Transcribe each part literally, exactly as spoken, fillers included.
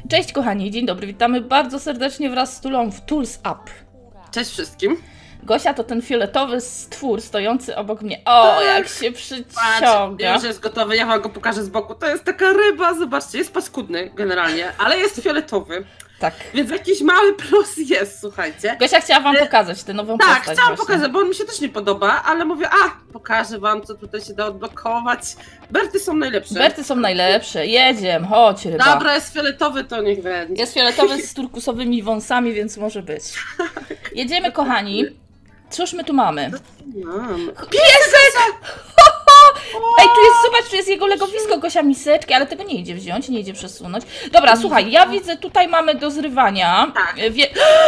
Cześć kochani, dzień dobry, witamy bardzo serdecznie wraz z Tulą w Tools Up. Cześć wszystkim. Gosia to ten fioletowy stwór stojący obok mnie. O, jak się przyciąga. Patrz, już jest gotowy, ja wam go pokażę z boku. To jest taka ryba, zobaczcie, jest paskudny generalnie, ale jest fioletowy. Tak. Więc jakiś mały plus jest, słuchajcie. Gosia chciała wam pokazać tę nową tak, postać. Tak, chciałam właśnie. pokazać, bo on mi się też nie podoba, ale mówię, a, pokażę wam, co tutaj się da odblokować. Berty są najlepsze. Berty są najlepsze, jedziemy, chodź ryba. Dobra, jest fioletowy, to niech będzie. Jest fioletowy z turkusowymi wąsami, więc może być. Jedziemy kochani. Cóż my tu mamy? Mam. Piesek! Ej, tu jest, zobacz, tu jest jego legowisko, Gosia, miseczki, ale tego nie idzie wziąć, nie idzie przesunąć. Dobra, słuchaj, ja widzę, tutaj mamy do zrywania. Tak. Wie...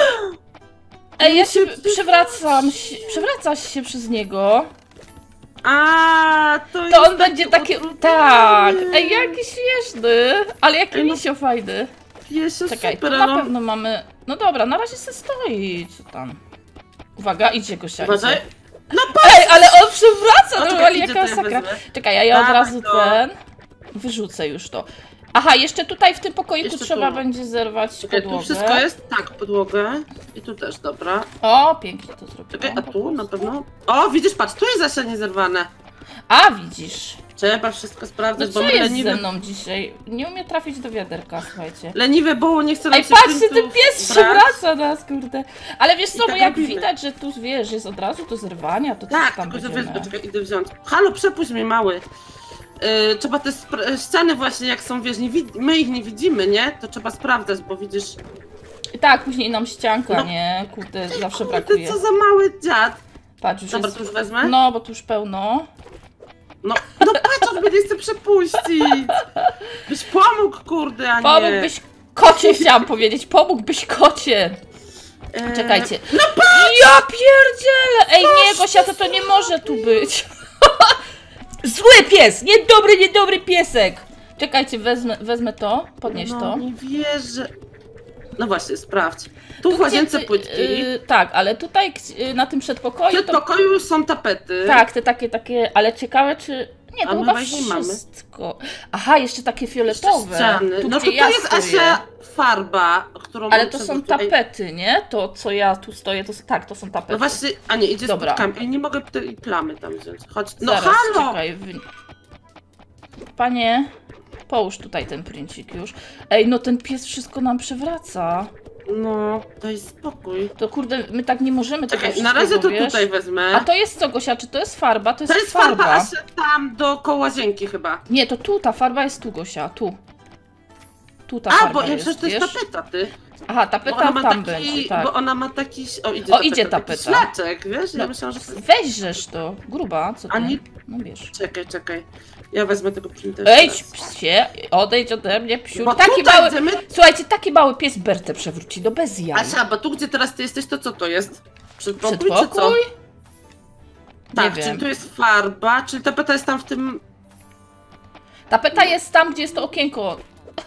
Ej, ja się przewracam, się, przewracasz się przez niego. A, to, To jest on będzie takie, tak. Ej, jaki śmieszny, ale jaki Ej, no. misio fajny. Piesio, Czekaj, tu super, na no. pewno mamy, no dobra, na razie se stoi, co tam. Uwaga, idzie Gosia, Uważaj. idzie. Ej, ale on przewraca, Poczekaj, normalnie idzie, jaka to ja sakra. wezmę. Czekaj, a ja od Dawaj razu to. ten wyrzucę już to. Aha, jeszcze tutaj w tym pokoiku Jeszcze trzeba tu. będzie zerwać Czekaj, podłogę. tu wszystko jest? Tak, podłogę. I tu też, dobra. O, pięknie to zrobiłam. Czekaj, a po tu na prostu. pewno? O, widzisz, patrz, tu jest Zasia niezerwane. A, widzisz. Trzeba wszystko No sprawdzać, co bo my jest leniwe... ze mną dzisiaj? Nie umie trafić do wiaderka, słuchajcie. Leniwe było, nie chcę nam Ej, się patrzcie, ten printów pies brać. przewraca nas, kurde. Ale wiesz I co, bo tak jak robimy. widać, że tu, wiesz, jest od razu do zerwania, to coś Tak, tam tylko że będziemy. wiesz, czekaj, idę wziąć. Halo, przepuść mnie, mały. Yy, trzeba te spra- ściany właśnie, jak są, wiesz, nie wid- my ich nie widzimy, nie? To trzeba sprawdzać, bo widzisz... I tak, później nam ścianka, No. nie? Kurde, zawsze Kurde, brakuje. co za mały dziad. Patrz, już Dobra, jest... to już wezmę? No, bo tu już pełno. No, no patrz, on mnie nie chce przepuścić. Byś pomógł, kurde, a nie... Pomógłbyś kocie, chciałam powiedzieć. Pomógłbyś kocie. Eee, Czekajcie. No patrz! Ja pierdzielę! Ej, nie, Gosia, to to nie może tu być. Zły pies! Niedobry, niedobry piesek! Czekajcie, wezmę, wezmę to, podnieś no, to. nie wierzę. No właśnie, sprawdź. Tu w łazience Gdzie ty- płytki. Yy, tak, ale tutaj yy, na tym przedpokoju W to... pokoju są tapety. Tak, te takie, takie, ale ciekawe czy... Nie, to A my chyba właśnie nie mamy. wszystko. Aha, jeszcze takie fioletowe. Ściany. Tu, No gdzie to ja to jest stoję. Asia farba, którą Ale on to są przewrócił. Ej, tapety, nie? To, co ja tu stoję, to tak, to są tapety. No właśnie, a nie, idzie z Dobra. płytkami. Ej, nie mogę tej plamy tam wziąć. Chodź, no Zaraz, halo! czekaj. Wy... Panie, połóż tutaj ten princik już. Ej, no ten pies wszystko nam przewraca. No, daj spokój. To kurde, my tak nie możemy tego Czekaj, na wszystkiego, razie to wiesz? tutaj wezmę. A to jest co, Gosia? Czy to jest farba? To jest, To jest farba, Asia tam dookoła łazienki chyba. Nie, to tu, ta farba jest tu, Gosia, tu. Tu ta A, farba bo ja jest, przecież to jest wiesz? tapeta, ty. Aha, Bo tapeta ona ma tam taki, będzie, tak. bo ona ma taki, o idzie O, tapeta, idzie taki tapeta. szlaczek, wiesz? Ja No, myślałam, że... weźżesz to, gruba, co ty? Ani- No wiesz. Czekaj, czekaj. Ja wezmę tego printera. Ej, teraz. psie, odejdź ode mnie, psiu. Bo Taki tutaj mały, chcemy... słuchajcie, taki mały pies Bertę przewróci, do bez jaj. Asia, bo tu gdzie teraz ty jesteś, to co to jest? Przedpokój, czy co? Przedpokój? Tak, Nie czyli wiem. tu jest farba, czyli tapeta jest tam w tym... Tapeta jest tam, gdzie jest to okienko.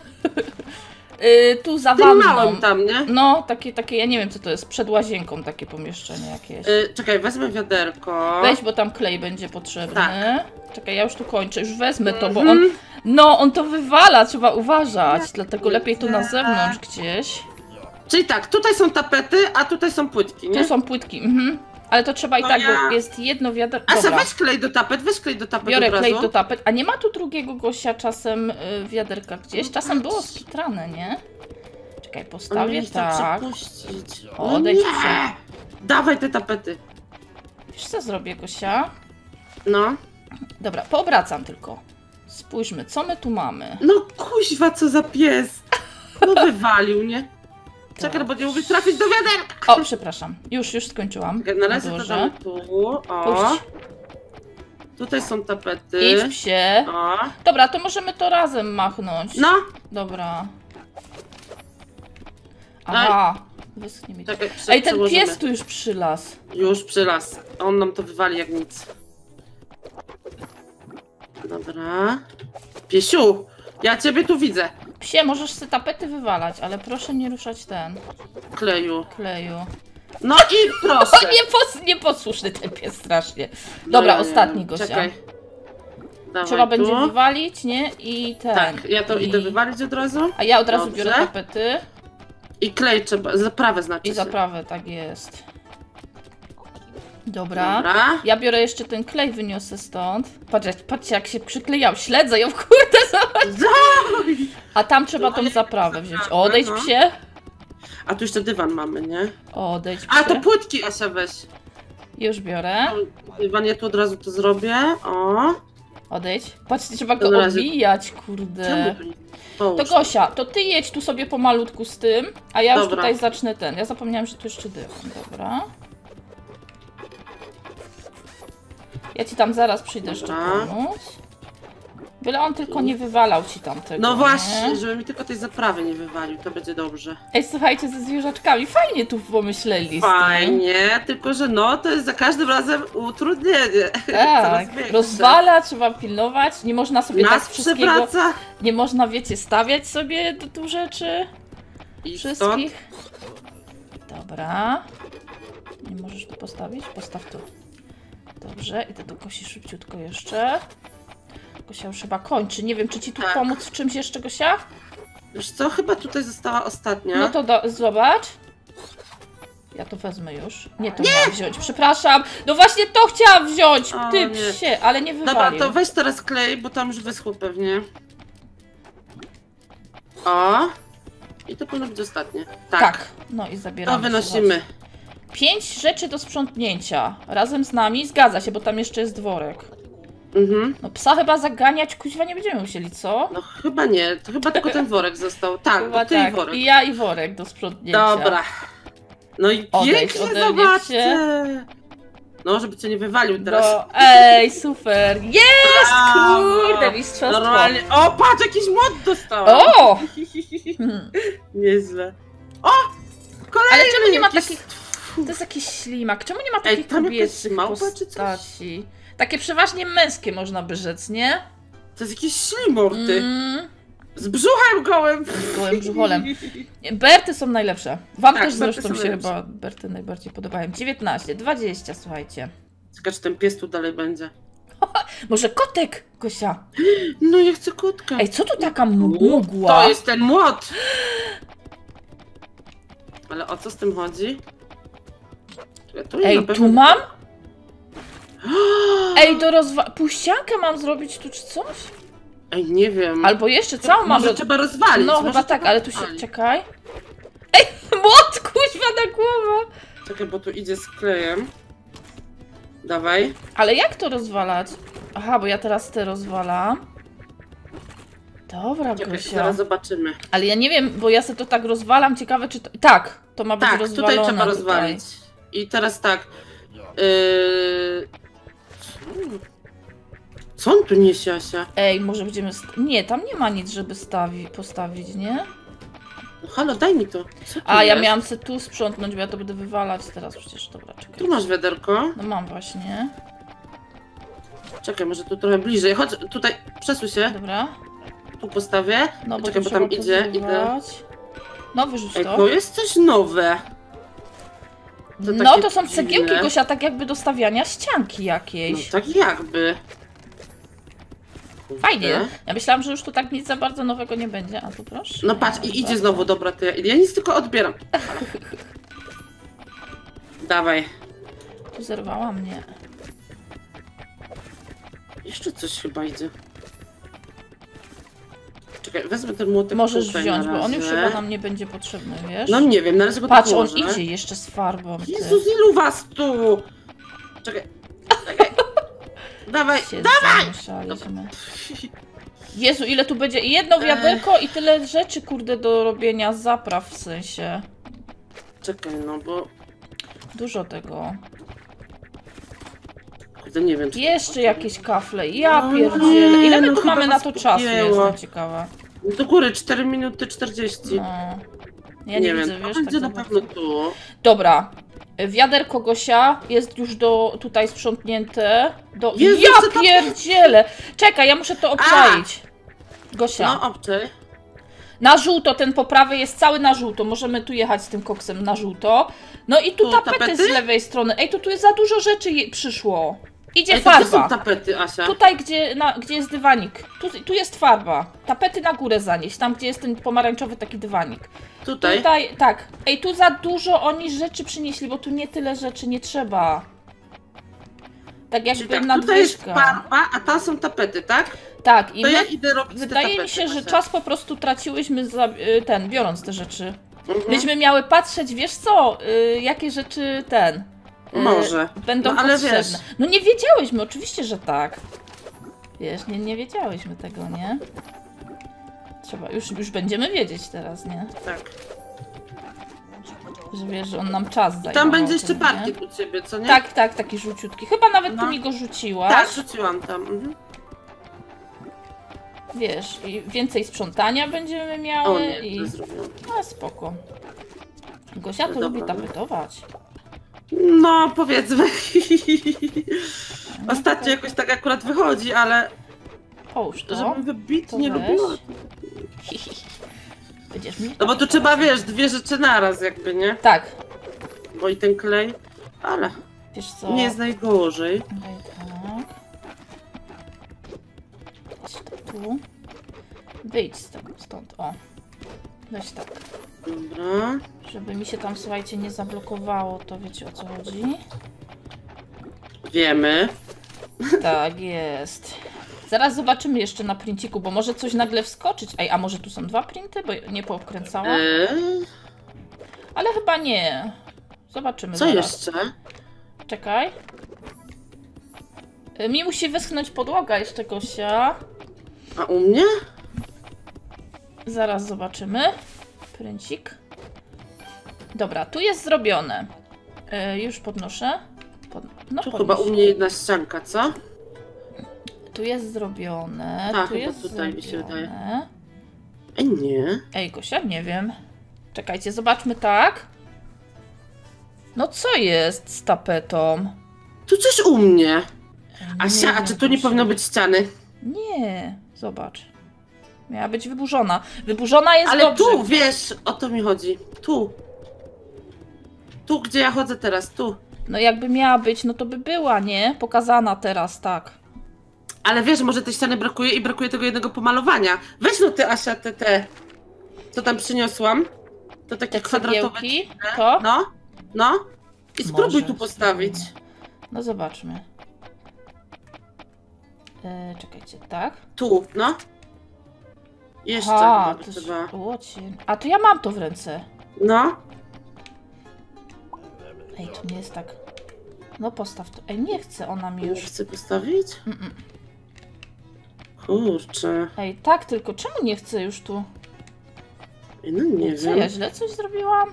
yy, tu za tym wanną. małym tam, nie? No, takie, takie, ja nie wiem co to jest, przed łazienką takie pomieszczenie jakieś. Y, czekaj, wezmę wiaderko. Weź, bo tam klej będzie potrzebny. Tak. Czekaj, ja już tu kończę, już wezmę to, bo Mhm. on... No, on to wywala, trzeba uważać, Ja dlatego lepiej tu na widzę. zewnątrz gdzieś. Czyli tak, tutaj są tapety, a tutaj są płytki, nie? Tu są płytki, mhm. Ale to trzeba i No tak, ja- bo jest jedno wiadomo. Asia, Dobra, weź klej do tapet, weź klej do tapet biorę od razu. klej do tapet. A nie ma tu drugiego gościa czasem y, wiaderka gdzieś? Czasem było skitrane, nie? Czekaj, On postawię mnie chce tak. przepuścić. O, No odejdź nie! się. Dawaj te tapety. Wiesz co zrobię, Gosia? No. Dobra, poobracam tylko. Spójrzmy, co my tu mamy? No kuźwa, co za pies. No wywalił, nie? Czekaj, bo nie mogę trafić do wiaderka. O, przepraszam. Już, już skończyłam. Czekaj, na razie to Odłożę. damy tu. O. Puść. Tutaj są tapety. Idź psie. O. Dobra, to możemy to razem machnąć. No. Dobra. Aha. Wyschnie mi to. Czekaj, prze- Ej, ten przełożymy. pies tu już przylazł. Już przylas. On nam to wywali jak nic. Dobra. Piesiu, ja ciebie tu widzę. Psie, możesz sobie tapety wywalać, ale proszę nie ruszać ten Kleju. kleju. No i proszę. O, niepos, nieposłuszny ten pies strasznie. Dobra, No, nie, ostatni nie. Gosia. Czekaj. Dawaj Trzeba tu. będzie wywalić, nie? I ten. Tak, ja to I... idę wywalić od razu. A ja od razu Dobrze. biorę tapety. I klej trzeba, zaprawę znaczy I się. zaprawę, tak jest. Dobra. Dobra. Ja biorę jeszcze ten klej, wyniosę stąd. Patrzcie, patrzcie jak się przyklejał. Śledzę ją, kurde, zobacz. A tam trzeba tą zaprawę wziąć. Odejdź, Aha. psie. A tu jeszcze dywan mamy, nie? Odejdź, A to psie. płytki, Asia, weź. Już biorę. Dywan, ja tu od razu to zrobię. O. Odejdź. Patrzcie, trzeba go To na razie- odbijać, kurde. Czemu tu nie? To Połóż. Gosia, to ty jedź tu sobie pomalutku z tym, a ja już Dobra. tutaj zacznę ten. Ja zapomniałam, że tu jeszcze dywan. Dobra. Ja ci tam zaraz przyjdę jeszcze Dobra. pomóc. Byle on tylko nie wywalał ci tam tego. No nie? właśnie, żeby mi tylko tej zaprawy nie wywalił, to będzie dobrze. Ej, słuchajcie, ze zwierzaczkami. Fajnie tu pomyśleli z tym. Fajnie, tylko że no, to jest za każdym razem utrudnienie. Tak, Coraz większe. rozwala, trzeba pilnować. Nie można sobie tak Nas wszystkiego... przewraca. Nie można, wiecie, stawiać sobie do tu rzeczy. I stąd. Wszystkich. Dobra. Nie możesz tu postawić? Postaw tu. Dobrze, idę do Gosi szybciutko jeszcze. Gosia już chyba kończy. Nie wiem, czy ci tu Tak. pomóc w czymś jeszcze, Gosia? Wiesz co, chyba tutaj została ostatnia. No to do, zobacz. Ja to wezmę już. Nie, to miałam wziąć. Przepraszam. No właśnie to chciałam wziąć. O, Ty nie. psie, ale nie Dobra, wywalił. to weź teraz klej, bo tam już wyschło pewnie. O! I to powinno być ostatnie. Tak. Tak. No i zabieramy. To wynosimy. Pięć rzeczy do sprzątnięcia. Razem z nami. Zgadza się, bo tam jeszcze jest dworek. Mhm. No psa chyba zaganiać, kuźwa nie będziemy musieli, co? No chyba nie, to chyba tylko ten worek został. Tak, Chyba bo ty tak. i worek. I ja i worek do sprzątnięcia. Dobra. No i Odejdź pięknie, ode mnie, zobaczcie. psie. No, żeby cię nie wywalił teraz. No, ej, super. Jest! Brawo. Kurde, mistrzostwo. Normalnie. O, patrz, jakiś młot dostała. O! Hmm. Nieźle. O! Kolejny! Ale czemu nie ma jakiś- takich... To jest jakiś ślimak. Czemu nie ma Ej, takich tam jakaś kobiecych małpa czy coś? postaci? Takie przeważnie męskie można by rzec, nie? To jest jakiś ślimor, ty. Mm, Z brzuchem gołym. gołym brzucholem. Nie, Berty są najlepsze. Wam Tak, też Berty zresztą są się najlepsze. chyba Berty najbardziej podobają. dziewiętnaście, dwadzieścia, słuchajcie. Czekaj, czy ten pies tu dalej będzie. Może kotek, Gosia? No, ja chcę kotka. Ej, co tu taka m- mgła? To jest ten młot. Ale o co z tym chodzi? Czekaj, tu na Ej, pewno- tu mam? Ej, do rozwa... Puściankę mam zrobić tu czy coś? Ej, nie wiem. Albo jeszcze całą mam... Może roz- trzeba rozwalić. No może chyba tak, trzeba ale tu się... rozwalić. Czekaj. Ej, młot, kuźwa na głowę! Czekaj, bo tu idzie z klejem. Dawaj. Ale jak to rozwalać? Aha, bo ja teraz te rozwalam. Dobra, Czekaj, Gosia. zaraz zobaczymy. Ale ja nie wiem, bo ja sobie to tak rozwalam, ciekawe czy to... Tak, to ma być Tak, rozwalone. tutaj trzeba rozwalić. I teraz tak. Yy... Co on tu niesie, Asia? Ej, może będziemy... St... Nie, tam nie ma nic, żeby stawi... postawić, nie? No halo, daj mi to. Co tu A, ja jest? miałam se tu sprzątnąć, bo ja to będę wywalać teraz przecież. Dobra, czekaj. Tu masz wiaderko. No mam właśnie. Czekaj, może tu trochę bliżej. Chodź, tutaj, przesuń się. Dobra. Tu postawię. No bo Czekaj, tu bo tam trzeba idzie. Idę. pozywać. No wyrzuć Ej, to. to jest coś nowe. To No takie to są dziwne. cegiełki, Gosia, tak jakby do stawiania ścianki No jakiejś. tak jakby. Fajnie. Ja myślałam, że już tu tak nic za bardzo nowego nie będzie, a tu proszę. No patrz, i idzie znowu, dobra, to ja, ja nic tylko odbieram. Dawaj. Tu zerwała mnie. Jeszcze coś chyba idzie. Czekaj, wezmę ten młotek Możesz tutaj wziąć, na bo on już razie. chyba nam nie będzie potrzebny, wiesz? No nie wiem, na razie go Patrz, tak on położę. idzie jeszcze z farbą. Ty. Jezus, ilu was tu? Czekaj, czekaj. Dawaj, Się dawaj! zamieszaliśmy. Jezu, ile tu będzie? I jedno wiaderko i tyle rzeczy, kurde, do robienia zapraw w sensie. Czekaj, no bo... Dużo tego. Kurde, nie wiem, czy... Jeszcze jakieś kafle. Ja No pierdzielę. Ile my nie, tu no mamy chyba na to was czasu? pogięło. Jestem ciekawa. Do góry, cztery minuty czterdzieści. No. Ja nie, widzę, wiem, wiesz, to będzie tak na za pewno bardzo. tu. Dobra. Wiaderko Gosia jest już do tutaj sprzątnięte. Do... Jezu, ja co to- pierdzielę! Czekaj, ja muszę to obczaić. Gosia. No, obczaj. Na żółto, ten po prawej jest cały na żółto. Możemy tu jechać z tym koksem na żółto. No i tu, Tu tapety, tapety? z lewej strony. Ej, to tu jest za dużo rzeczy je- przyszło. Idzie Ej, to gdzie farba. są tapety, Asia? Tutaj, gdzie, na, gdzie jest dywanik. Tu, tu jest farba. Tapety na górę zanieść. Tam, gdzie jest ten pomarańczowy taki dywanik. Tutaj? Tutaj, tak. Ej, tu za dużo oni rzeczy przynieśli, bo tu nie tyle rzeczy nie trzeba. Tak jakby Czyli tak, nadwyżka. tutaj jest farba, a tam są tapety, tak? Tak, i To my, ja idę robić te wydaje tapety, mi się, że Asia. czas po prostu traciłyśmy za, y, ten, biorąc te rzeczy. Mhm. Myśmy miały patrzeć, wiesz co, y, jakie rzeczy ten... y, Może. Będą No, ale potrzebne. wiesz. No nie wiedziałyśmy, oczywiście, że tak. Wiesz, nie, nie wiedziałyśmy tego, nie? Trzeba, już, już będziemy wiedzieć teraz, nie? Tak. Że wiesz, że on nam czas zajmował. Tam będzie jeszcze tym, nie? parkiet u ciebie, co nie? Tak, tak, taki żółciutki. Chyba nawet No. ty mi go rzuciłaś. Tak, rzuciłam tam. Mhm. Wiesz, i więcej sprzątania będziemy O miały nie, i... to zrobiłam. No spoko. Gosia to Dobra, lubi no. tapetować. No, powiedzmy. Ostatnio jakoś tak akurat wychodzi, ale Połóż to. żebym wybitnie to weź. lubiła. Będziesz mi No bo tu trzeba, wiesz, dwie rzeczy naraz jakby, nie? Tak. Bo i ten klej, ale Wiesz co? nie jest najgorzej. Daj tak. Weź to tu. Wyjdź z tego stąd, o. Weź tak. Dobra. Żeby mi się tam, słuchajcie, nie zablokowało, to wiecie o co chodzi. Wiemy. Tak jest. Zaraz zobaczymy jeszcze na princiku, bo może coś nagle wskoczyć. Ej, a może tu są dwa printy, bo nie poobkręcałam? Eee, Ale chyba nie. Zobaczymy co zaraz. jeszcze? Czekaj. Y, Mi musi wyschnąć podłoga jeszcze, Gosia. A u mnie? Zaraz zobaczymy. Pręcik. Dobra, tu jest zrobione. Y, już podnoszę. Pod... No, Tu podnieś. chyba u mnie jedna ścianka, co? Tu jest zrobione. Tak, tu chyba jest tutaj mi się zrobione. Ej, nie. Ej, Gosia, nie wiem. Czekajcie, zobaczmy tak. No co jest z tapetą? Tu coś u mnie. Ej, Asia, a wiem, czy tu nie Gosia. powinno być ściany? Nie, zobacz. Miała być wyburzona. Wyburzona jest Ale dobrze. tu, wiesz, o to mi chodzi. Tu. Tu, gdzie ja chodzę teraz, tu. No jakby miała być, no to by była, nie? Pokazana teraz, tak. Ale wiesz, może tej ściany brakuje i brakuje tego jednego pomalowania. Weź no ty, Asia, te, te, co tam przyniosłam. To takie Te kwadratowe. cegiełki, dziwne. to? No, no. I spróbuj Może tu postawić. spróbujmy. No zobaczmy. E, czekajcie, tak? Tu, no. Jeszcze Aha, chyba to by jest trzeba. łocin. A to ja mam to w ręce. No. Ej, to nie jest tak. No postaw to. Ej, nie chce ona mi Już już. chcę postawić? Mm -mm. Kurczę. Ej, tak, tylko czemu nie chcę już tu? Ej, no nie Co, wiem. ja źle coś zrobiłam?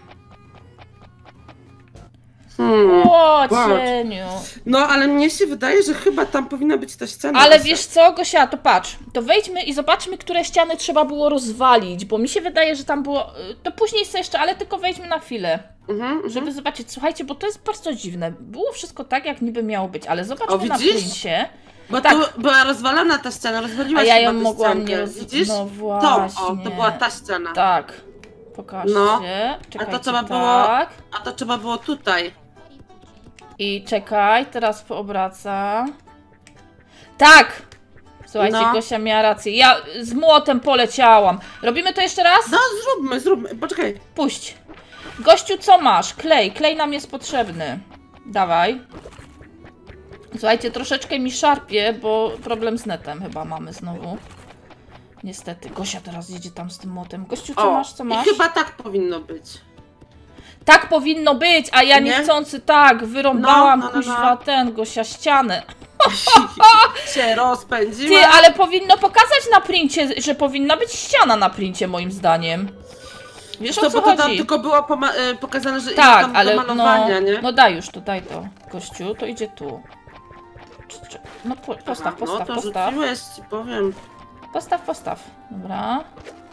Hmm. O, patrz. cieniu. No, ale mnie się wydaje, że chyba tam powinna być ta ściana. Ale Asia. wiesz co, Gosia, to patrz. To wejdźmy i zobaczmy, które ściany trzeba było rozwalić, bo mi się wydaje, że tam było... To później sobie jeszcze, ale tylko wejdźmy na chwilę. Mhm, mhm. Żeby zobaczyć, słuchajcie, bo to jest bardzo dziwne. Było wszystko tak, jak niby miało być, ale zobaczmy O, na widzisz? princie. Bo tak. tu była rozwalona ta ściana, rozwaliła A się ja chyba ją tę mogłam ściankę. nie roz... Widzisz? No To, właśnie. o, to była ta ściana. Tak. Pokażcie. No. Czekajcie, trzeba było- tak. A to trzeba było tutaj. I czekaj, teraz poobracam. Tak! Słuchajcie, No. Gosia miała rację. Ja z młotem poleciałam. Robimy to jeszcze raz? No, zróbmy, zróbmy. Poczekaj. Puść. Gościu, co masz? Klej. Klej nam jest potrzebny. Dawaj. Słuchajcie, troszeczkę mi szarpie, bo problem z netem chyba mamy znowu. Niestety. Gosia teraz jedzie tam z tym młotem. Gościu, co O, masz? Co masz? i chyba tak powinno być. Tak powinno być, a ja Nie? niechcący tak wyrąbałam No, no, no, no. kuźwa ten, Gosia, ścianę. się rozpędziła. Ty, ale powinno pokazać na princie, że powinna być ściana na princie, moim zdaniem. Wiesz, To, o co bo to tam chodzi? tylko było poma- y, pokazane, że Tak, idzie tam ale do malowania, no, nie? no daj już to, daj to, gościu, to idzie tu. Czy- czy- No po, postaw, Aha, postaw, no to postaw. rzuciłeś, ci powiem. Postaw, postaw. Dobra.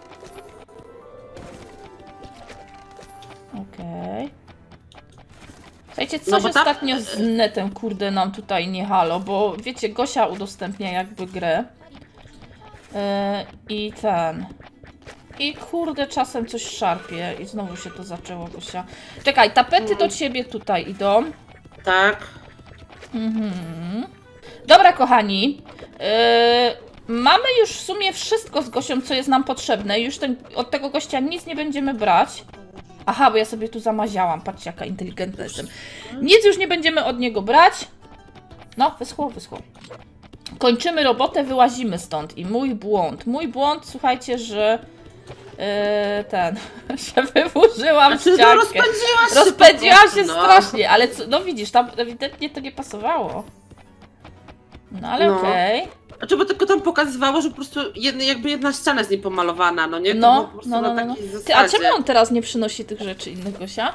Okej. Słuchajcie, coś No bo tam- ostatnio z netem, kurde, nam tutaj nie halo, bo wiecie, Gosia udostępnia jakby grę. Yy, I ten... I kurde, czasem coś szarpie i znowu się to zaczęło, Gosia. Czekaj, tapety do ciebie tutaj idą. Tak. Mhm. Dobra, kochani. Yy, mamy już w sumie wszystko z Gosią, co jest nam potrzebne. Już ten, od tego gościa nic nie będziemy brać. Aha, bo ja sobie tu zamaziałam. Patrzcie, jaka inteligentna jestem. Nic już nie będziemy od niego brać. No, wyschło, wyschło. Kończymy robotę, wyłazimy stąd. I mój błąd. Mój błąd, słuchajcie, że... Yy, ten... że wyburzyłam Znaczy, ściankę. no, rozpędziłaś się Rozpędziłam po prostu, się no. strasznie, ale co, no widzisz, tam ewidentnie to nie pasowało. No ale No. okej. Znaczy, bo tylko tam pokazywało, że po prostu jedna, jakby jedna ściana jest niepomalowana, no nie? To No, było po prostu no, no, na no, no. takiej Ty, a zasadzie. czemu on teraz nie przynosi tych rzeczy innych, Gosia?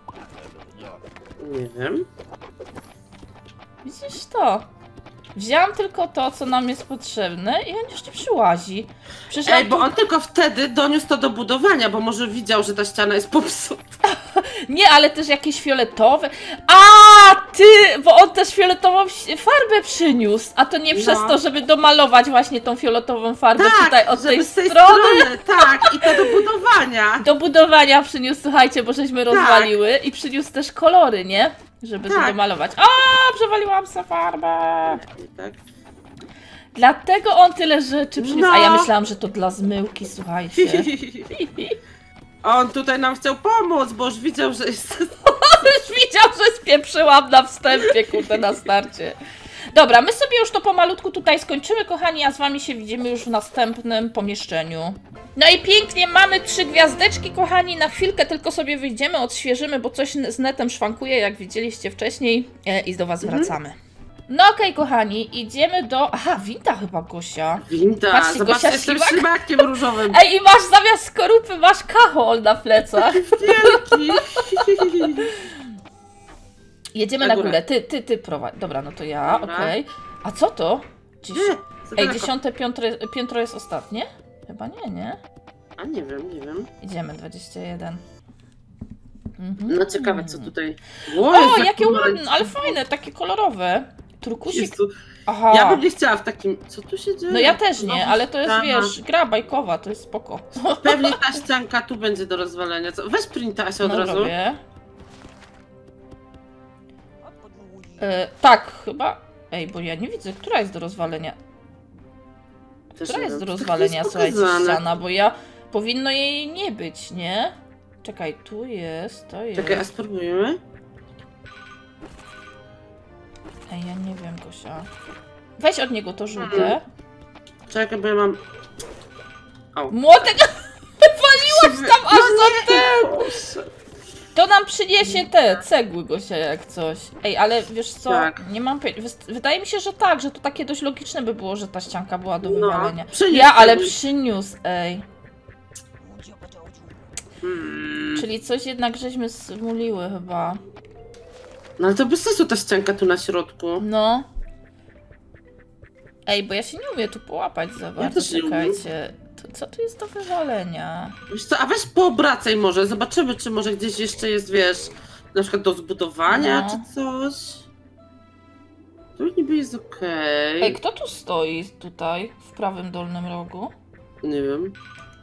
Nie wiem. Widzisz to? Wzięłam tylko to, co nam jest potrzebne i on już nie przyłazi. Przecież Ej, nam bo tu... on tylko wtedy doniósł to do budowania, bo może widział, że ta ściana jest popsuta. Nie, ale też jakieś fioletowe. A ty, bo on też fioletową farbę przyniósł. A to nie przez No. to, żeby domalować właśnie tą fioletową farbę Tak, tutaj od tej żeby z tej strony. strony, tak, i to do budowania. Do budowania przyniósł, słuchajcie, bo żeśmy rozwaliły i przyniósł też kolory, nie? Żeby to Tak. domalować. O, przewaliłam sobie farbę. Tak. Dlatego on tyle rzeczy przyniósł. A ja No. myślałam, że to dla zmyłki, słuchajcie. On tutaj nam chciał pomóc, bo już widział, że jest... Już widział, że spieprzyłam na wstępie, kurde, na starcie. Dobra, my sobie już to pomalutku tutaj skończymy, kochani, a z wami się widzimy już w następnym pomieszczeniu. No i pięknie, mamy trzy gwiazdeczki, kochani, na chwilkę tylko sobie wyjdziemy, odświeżymy, bo coś z netem szwankuje, jak widzieliście wcześniej, e, i do was Mhm. wracamy. No okej, okay, kochani, idziemy do... Aha, winda chyba, Gosia. Winda, Patrzcie, zobaczcie, Gosia jestem ślimak. ślimakiem różowym. Ej, i masz zamiast skorupy, masz kachol na plecach. Wielki. Jedziemy Na na górę. górę. Ty, ty, ty prowadź. Dobra, no to ja, Dobra. okej. A co to? Dziś... Nie, za Ej, daleko. dziesiąte piętro, piętro jest ostatnie? Chyba nie, nie? A nie wiem, nie wiem. Idziemy, dwadzieścia jeden. Mhm. No ciekawe, co tutaj... O, jakie ładne, ale fajne, takie kolorowe. Turkusik. Jezu, Aha. ja bym nie chciała w takim... Co tu się dzieje? No ja też nie, Znowu ale to jest, ściana. wiesz, gra bajkowa, to jest spoko. Pewnie ta ścianka tu będzie do rozwalenia. Co? Weź printa się od No razu. robię. E, tak, chyba. Ej, bo ja nie widzę, która jest do rozwalenia. Też Która nie jest wiem, do czy tak rozwalenia, jest słuchajcie, pokazane. ściana, bo ja... Powinno jej nie być, nie? Czekaj, tu jest, to jest... Czekaj, a spróbujemy? Ej, ja nie wiem, Gosia. Weź od niego to żółte. Mhm. Czekaj, bo ja mam... O. Młotek! Wywaliłaś tam aż za ten! Boże. To nam przyniesie te cegły, Gosia, jak coś. Ej, ale wiesz co? Tak. Nie mam pojęcia. Wys- Wydaje mi się, że tak, że to takie dość logiczne by było, że ta ścianka była do No, wywalenia. przyniósł Ja, ale cegły. przyniósł, ej. Hmm. Czyli coś jednak żeśmy zmuliły chyba. No ale to bez sensu ta ścianka tu na środku. No. Ej, bo ja się nie umiem tu połapać za bardzo, też nie umiem. czekajcie. To, co tu jest do wywalenia? Wiesz co, a weź poobracaj może, zobaczymy, czy może gdzieś jeszcze jest, wiesz, na przykład do zbudowania, No. czy coś. To niby jest okej. Ej, kto tu stoi tutaj, w prawym dolnym rogu? Nie wiem.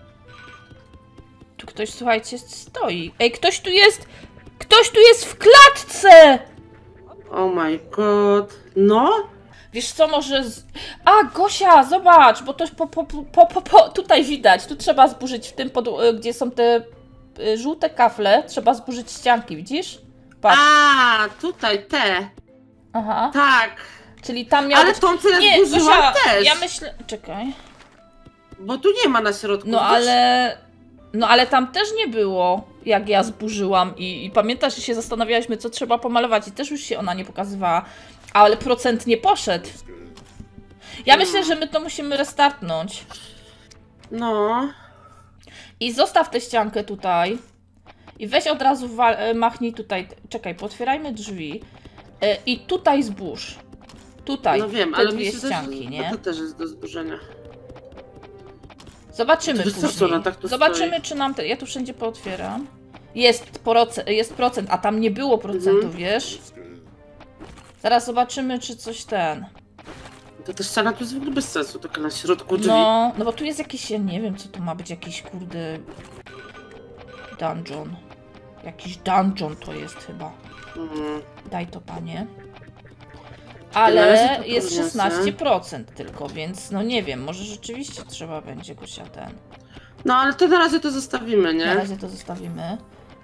Tu ktoś, słuchajcie, stoi. Ej, ktoś tu jest! Ktoś tu jest w klatce! Oh my god. No? Wiesz co, może z... A, Gosia, zobacz, bo to po, po, po, po, po, tutaj widać. Tu trzeba zburzyć w tym, pod, gdzie są te y, żółte kafle. Trzeba zburzyć ścianki, widzisz? Patrz. A, tutaj te. Aha. Tak. Czyli tam miał Ale być... tą, co ja Nie, zburzyłam Gosia, też. ja myślę... Czekaj. Bo tu nie ma na środku. No wiesz? ale... No ale tam też nie było, jak ja zburzyłam i, i pamiętasz, że się zastanawialiśmy, co trzeba pomalować i też już się ona nie pokazywała. Ale procent nie poszedł. Ja Hmm. myślę, że my to musimy restartnąć. No. I zostaw tę ściankę tutaj. I weź od razu wa- machnij tutaj. Czekaj, potwierajmy drzwi. E, I tutaj zbórz. Tutaj. No wiem, te ale dwie myślę, ścianki, że nie? to też jest do zburzenia. Zobaczymy To wiesz co, później. ona tak tu Zobaczymy, stoi. czy nam... Te... Ja tu wszędzie pootwieram. Jest, proce... jest procent, a tam nie było procentu, Mhm. wiesz? Zaraz zobaczymy, czy coś ten... To ta ściana tu jest w ogóle bez sensu, taka na środku drzwi. No, no bo tu jest jakiś, ja nie wiem, co tu ma być, jakiś kurde... Dungeon. Jakiś dungeon to jest chyba. Mhm. Daj to, panie. Na razie Ale to jest podniosę. szesnaście procent tylko, więc no nie wiem, może rzeczywiście trzeba będzie Gosia ten. No ale to na razie to zostawimy, nie? Na razie to zostawimy.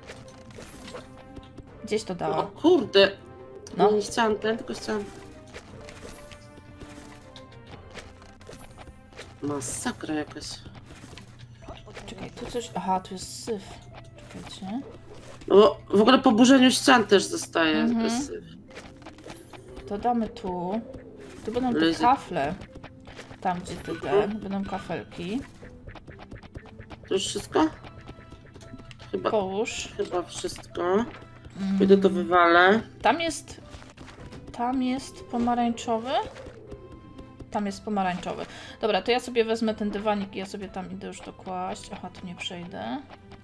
Gdzieś to O dała. kurde. No. No. Nie chciałam ten, tylko chciałam... Masakra jakaś. Czekaj, tu coś... Aha, tu jest syf. Czekajcie. No, w ogóle po burzeniu ścian też zostaje. Mhm. syf. To damy tu. Tu będą te Leży. kafle. Tam, gdzie ty ten. Będą kafelki. To już wszystko? Chyba, Połóż. chyba wszystko. Mm. Pójdę to wywalę. Tam jest... Tam jest pomarańczowy? Tam jest pomarańczowy. Dobra, to ja sobie wezmę ten dywanik i ja sobie tam idę już to kłaść. Aha, tu nie przejdę.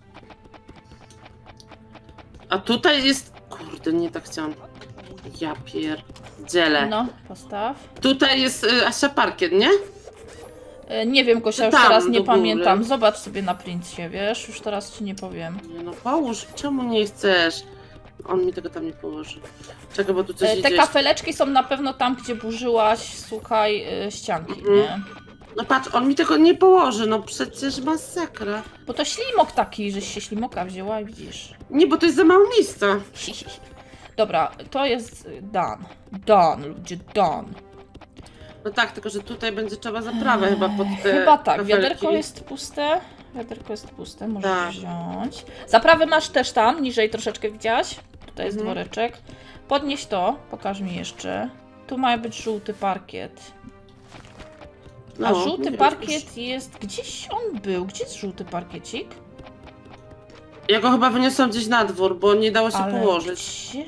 A tutaj jest... Kurde, nie tak chciałam. Ja pierdzielę. No, postaw. Tutaj jest y, Asia parkiet, nie? E, Nie wiem, Gosia, już Tam, teraz do nie góry. pamiętam. Zobacz sobie na princie, wiesz? Już teraz ci nie powiem. Nie no, połóż. Czemu nie chcesz? On mi tego tam nie położy. Czekaj, bo tu coś E, idzie Te jeszcze. kafeleczki są na pewno tam, gdzie burzyłaś, słuchaj, e, ścianki, Mhm. nie? No patrz, on mi tego nie położy, no przecież masakra. Bo to ślimok taki, żeś się ślimoka wzięła i widzisz. Nie, bo to jest za mało miejsca. Dobra, to jest done. Done, ludzie, done. No tak, tylko że tutaj będzie trzeba zaprawę chyba pod te Chyba tak, kafelki. wiaderko jest puste. Wiaderko jest puste, możesz Tak. wziąć. Zaprawę masz też tam, niżej troszeczkę widziałaś? Tutaj jest Mhm. dworeczek. Podnieś to, pokaż mi jeszcze. Tu ma być żółty parkiet. A No, żółty nie wiem, parkiet jest... Gdzieś on był. Gdzie jest żółty parkiecik? Ja go chyba wyniosłam gdzieś na dwór, bo nie dało się Ale położyć. gdzie?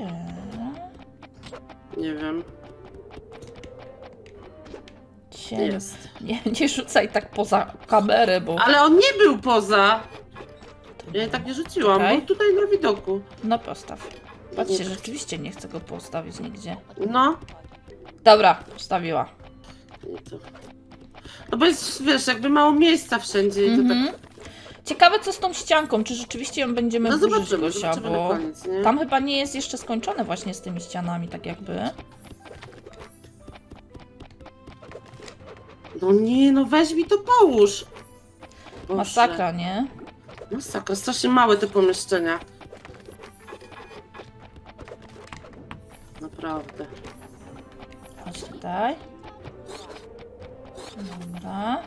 Nie wiem. Gdzie? Jest. Nie, nie rzucaj tak poza kamerę, bo... Ale on nie był poza. Ja tak nie rzuciłam, Czekaj. był tutaj na widoku. No postaw. Patrzcie, Nie. rzeczywiście nie chcę go postawić nigdzie. No. Dobra, postawiła. Nie to. No bo jest, wiesz, jakby mało miejsca wszędzie i to Mhm. tak... Ciekawe co z tą ścianką, czy rzeczywiście ją będziemy No burzyć, zobaczymy, Gosia, zobaczymy na bo koniec, nie? tam chyba nie jest jeszcze skończone właśnie z tymi ścianami, tak jakby. No nie, no weź mi to połóż. Boże. Masakra, nie? Masakra, strasznie małe te pomieszczenia. Naprawdę. Chodź tutaj. Dobra.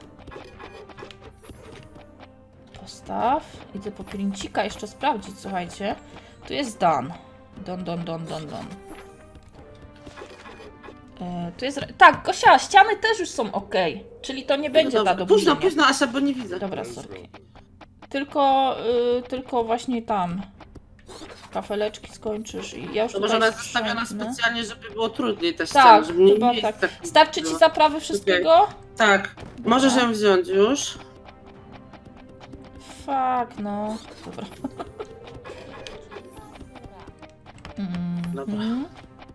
Postaw. Idę po princika jeszcze sprawdzić, słuchajcie. Tu jest Dan. Don, don, don, don, don. E, tu jest... Tak, Gosia, ściany też już są ok. Czyli to nie będzie no da dobra. do Późno, burzenia. późno, Asia, bo nie widzę. Dobra, sorki. Tylko, y, tylko właśnie tam. Kafeleczki skończysz i ja już To tutaj może ona jest stawiona sprzątnę. specjalnie, żeby było trudniej też Tak, żeby nie chyba miejsca tak. nie Starczy ci było. zaprawy wszystkiego? Tak, możesz ją wziąć już. Fuck, no. Dobra. Dobra. Mhm.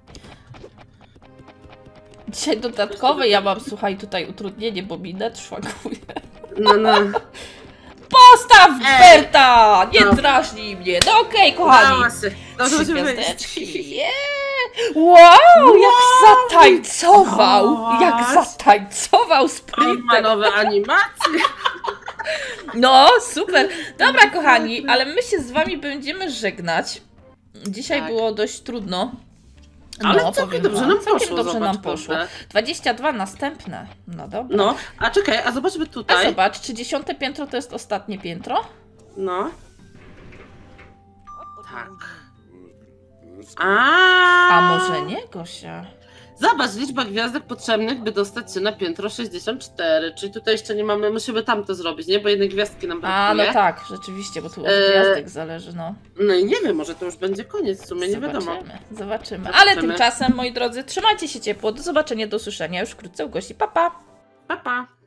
Dzisiaj dodatkowe ja mam, słuchaj, tutaj utrudnienie, bo mi net szwankuje. No, no. Postaw Ej! Berta! Nie Dobra. drażnij mnie! No okej, kochani. Udało się. No, Trzy musimy wyjść. gwiazdeczki. Yeah. Wow, jak zatańcował! Zobacz. Jak zatańcował z On ma Sprintem. nowe animacje. No, super. Dobra, kochani, ale my się z wami będziemy żegnać. Dzisiaj Tak. było dość trudno. Ale no, całkiem powiem dobrze wam. nam Całkiem poszło, dobrze zobacz, nam poszło. kurde. dwadzieścia dwa następne. No dobra. No, a czekaj, a zobaczmy A tutaj. zobacz, czy dziesiąte piętro to jest ostatnie piętro? No. Tak. A. A może nie, Gosia? Zobacz, liczba gwiazdek potrzebnych, by dostać się na piętro sześćdziesiąt cztery. Czyli tutaj jeszcze nie mamy, musimy tamto zrobić, nie? Bo jednej gwiazdki nam brakuje. A, no tak, rzeczywiście, bo tu od E, gwiazdek zależy, no. No i nie wiem, może to już będzie koniec, w sumie nie wiadomo. Zobaczymy, zobaczymy. Ale Zobaczymy. tymczasem, moi drodzy, trzymajcie się ciepło. Do zobaczenia, do usłyszenia już wkrótce u Gosi. Pa, pa! Pa, pa.